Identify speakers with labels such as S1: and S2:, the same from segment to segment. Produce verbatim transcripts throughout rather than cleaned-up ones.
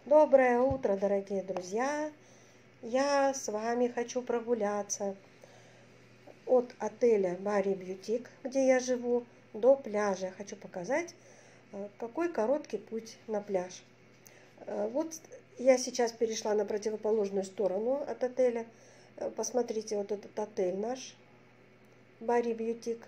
S1: Доброе утро, дорогие друзья! Я с вами хочу прогуляться от отеля Бари Бьютик, где я живу, до пляжа. Хочу показать, какой короткий путь на пляж. Вот я сейчас перешла на противоположную сторону от отеля. Посмотрите, вот этот отель наш, Бари Бьютик.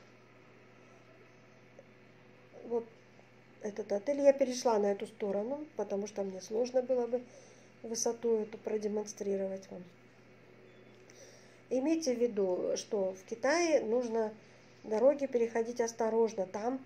S1: Вот этот отель. Я перешла на эту сторону, потому что мне сложно было бы высоту эту продемонстрировать вам. Имейте в виду, что в Китае нужно дороги переходить осторожно. Там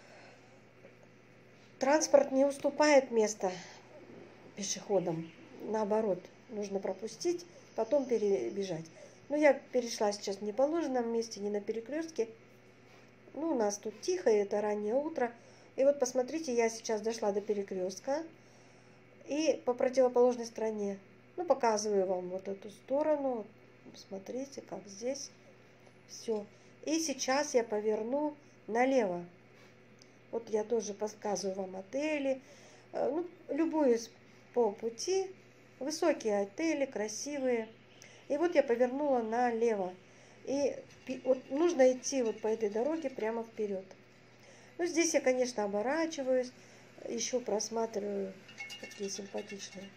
S1: транспорт не уступает место пешеходам. Наоборот, нужно пропустить, потом перебежать. Но я перешла сейчас в неположенном месте, не на перекрестке. Ну, у нас тут тихо, и это раннее утро. И вот посмотрите, я сейчас дошла до перекрестка. И по противоположной стороне, ну, показываю вам вот эту сторону. Смотрите, как здесь все. И сейчас я поверну налево. Вот я тоже показываю вам отели. Ну, любуюсь по пути. Высокие отели, красивые. И вот я повернула налево. И вот нужно идти вот по этой дороге прямо вперед. Ну, здесь я, конечно, оборачиваюсь. Еще просматриваю, какие симпатичные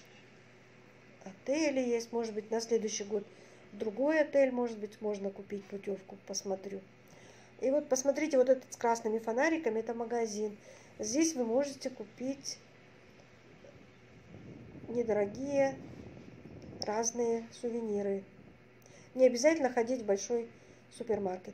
S1: отели есть. Может быть, на следующий год другой отель, может быть, можно купить путевку, посмотрю. И вот посмотрите, вот этот с красными фонариками, это магазин. Здесь вы можете купить недорогие разные сувениры. Не обязательно ходить в большой супермаркет.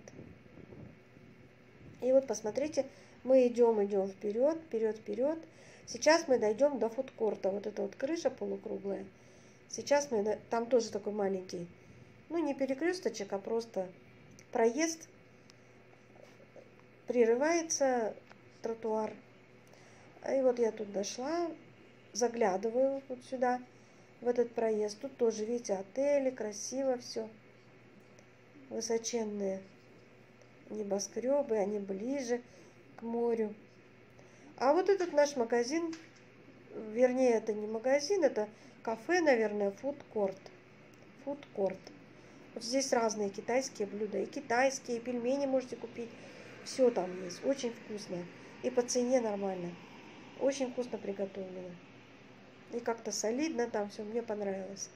S1: И вот посмотрите, мы идем, идем вперед, вперед, вперед. Сейчас мы дойдем до фудкорта. Вот эта вот крыша полукруглая. Сейчас мы, там тоже такой маленький, ну не перекресточек, а просто проезд. Прерывается тротуар. И вот я тут дошла, заглядываю вот сюда, в этот проезд. Тут тоже, видите, отели, красиво все. Высоченные небоскребы, они ближе к морю. А вот этот наш магазин, вернее, это не магазин, это кафе, наверное, фудкорт. Фудкорт. Вот здесь разные китайские блюда. И китайские, и пельмени можете купить. Все там есть. Очень вкусно. И по цене нормально. Очень вкусно приготовлено. И как-то солидно там все. Мне понравилось.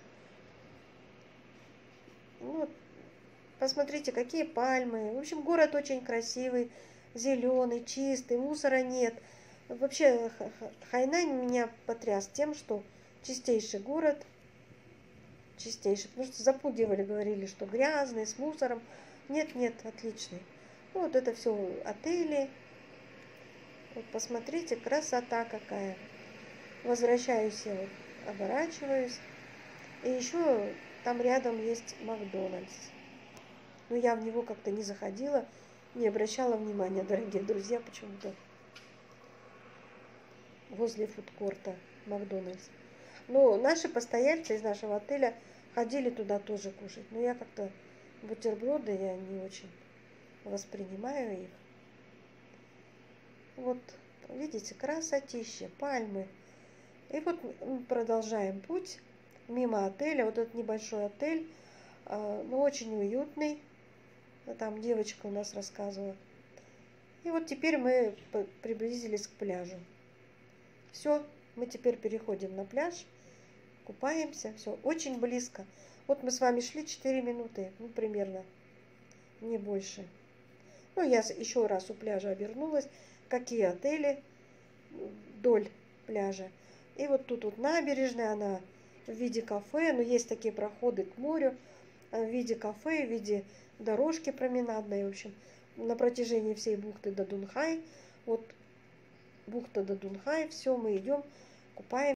S1: Вот. Посмотрите, какие пальмы. В общем, город очень красивый, зеленый, чистый, мусора нет. Вообще, Хайнань меня потряс тем, что чистейший город. Чистейший. Потому что запугивали, говорили, что грязный, с мусором. Нет, нет, отличный. Вот это все отели. Вот посмотрите, красота какая. Возвращаюсь я, вот, оборачиваюсь. И еще там рядом есть Макдональдс. Но я в него как-то не заходила, не обращала внимания, дорогие друзья, почему-то возле фудкорта Макдональдс. Но наши постояльцы из нашего отеля ходили туда тоже кушать. Но я как-то бутерброды я не очень воспринимаю их. Вот, видите, красотища, пальмы. И вот мы продолжаем путь мимо отеля. Вот этот небольшой отель, но очень уютный. Там девочка у нас рассказывала. И вот теперь мы приблизились к пляжу. Все, мы теперь переходим на пляж, купаемся. Все, очень близко. Вот мы с вами шли четыре минуты, ну, примерно, не больше. Ну, я еще раз у пляжа обернулась. Какие отели вдоль пляжа. И вот тут вот набережная, она в виде кафе. Но есть такие проходы к морю в виде кафе, в виде дорожки променадной. В общем, на протяжении всей бухты до Дунхай. Вот бухта до Дунхай. Все, мы идем, купаемся.